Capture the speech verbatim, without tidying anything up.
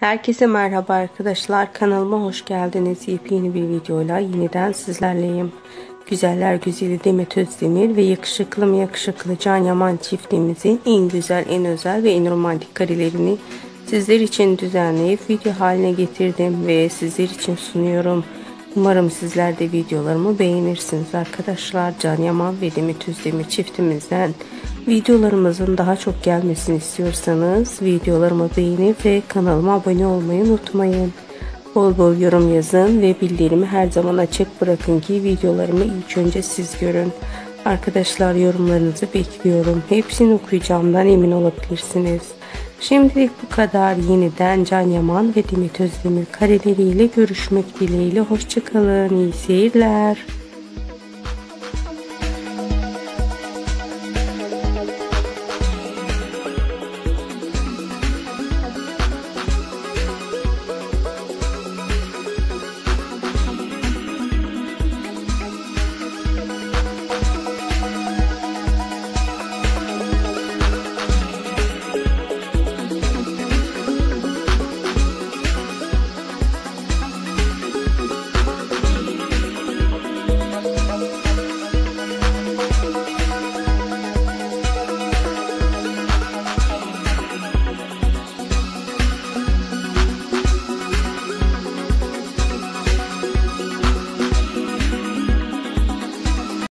Herkese merhaba arkadaşlar, kanalıma hoş geldiniz. Yepyeni bir videoyla yeniden sizlerleyim. Güzeller güzeli Demet Özdemir ve yakışıklı mı yakışıklı Can Yaman çiftimizin en güzel, en özel ve en romantik karelerini sizler için düzenleyip video haline getirdim ve sizler için sunuyorum. Umarım sizler de videolarımı beğenirsiniz arkadaşlar. Can Yaman ve Demet Özdemir çiftimizden videolarımızın daha çok gelmesini istiyorsanız videolarımı beğenip ve kanalıma abone olmayı unutmayın. Bol bol yorum yazın ve bildirimimi her zaman açık bırakın ki videolarımı ilk önce siz görün. Arkadaşlar, yorumlarınızı bekliyorum. Hepsini okuyacağımdan emin olabilirsiniz. Şimdilik bu kadar. Yeniden Can Yaman ve Demet Özdemir kareleriyle görüşmek dileğiyle. Hoşçakalın. İyi seyirler.